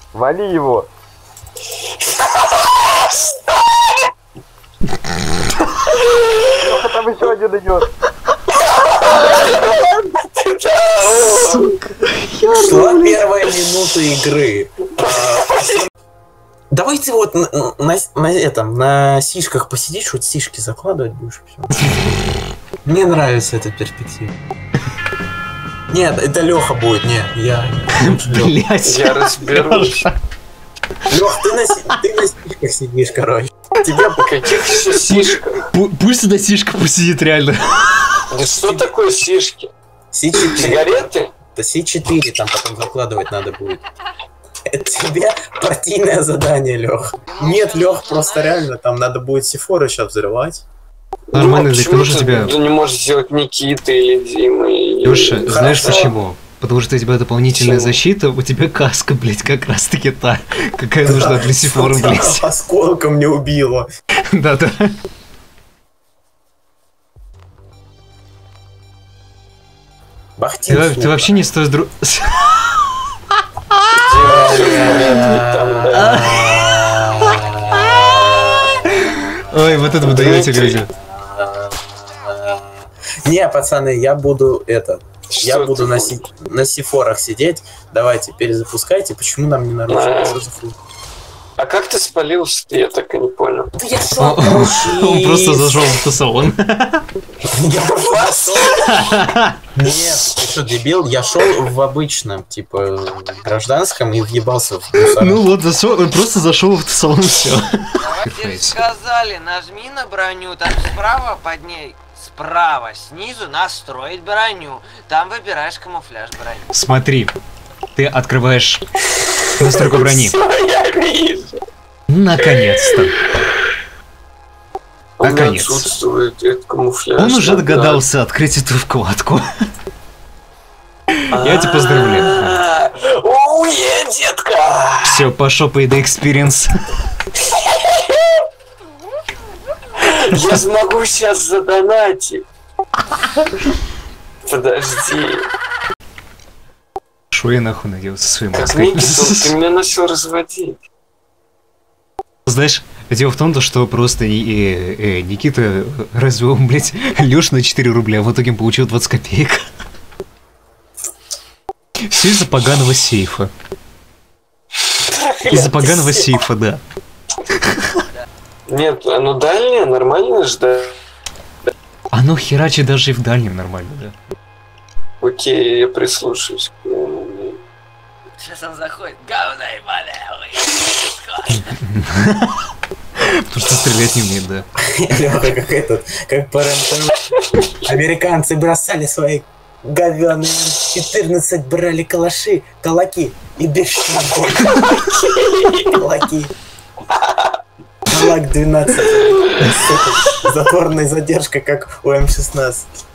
Вали его. Леха, там еще один идет. Сука. Шла первая минута игры. Давайте вот на сишках посидишь, вот сишки закладывать будешь. Все. Мне нравится эта перспектива. Нет, это Леха будет, нет, я. Блять. Я разберусь. Лех, ты на сишках сидишь, короче. Тебе по каких сишках? Пусть эта сишка посидит реально. Да что такое сишки? Си-4. Сигареты? Это Си-4 там потом закладывать надо будет. Это тебе партийное задание, Лех. Нет, Лех, просто реально там надо будет Сифора сейчас взрывать. Нормально, ты почему тоже тебя... ты не можешь сделать Никиты или Димы? Леша, знаешь Хорошо. почему? Потому что у тебя дополнительная Почему? защита, у тебя каска, блять, как раз таки та, какая нужна для Сифора, блять. Осколком не убило. Да-да. Бахтин, Ты вообще не стоишь друг... Ой, вот это вы даете, люди. Не, пацаны, я буду я Что буду ты на сифорах сидеть. Давайте, перезапускайте. Почему нам не нарушили? Что за хуй? А как ты спалился? Я так и не понял. Да я шел, Он просто зашел в автосалон. Нет, ты что, дебил? Я шел в обычном, типа, гражданском и въебался в мусор. Ну вот, он просто зашел в автосалон, все. Давайте же сказали, нажми на броню, там справа под ней, справа, снизу настроить броню. Там выбираешь камуфляж брони. Смотри, ты открываешь настройку брони. Всё, я вижу. Наконец-то. У меня Наконец. отсутствует этот камуфляж. Он уже да. догадался открыть эту вкладку. Я тебя поздравляю. Оуе, детка! Все, пошел по еда экспириенс. Я смогу сейчас задонатить. Подожди. Шо я нахуй надеялся своей Как маской? Никитон, ты меня начал разводить. Знаешь, дело в том, что просто Никита развел, блять, Лёш на 4 рубля, а в итоге получил 20 копеек. Все из-за поганого сейфа. Из-за поганого сейфа, да. Нет, оно дальнее, нормально же, да? Оно херачит даже и в дальнем нормально, да. Окей, я прислушаюсь. Сейчас он заходит, говно Потому что стрелять не умеет, да. Лёха, как этот, как по РЕН-ТВ. Американцы бросали свои говёные 14, брали калаши, калаки и без штрафов. Калаки. Калак 12. Затворная задержка, как у М16.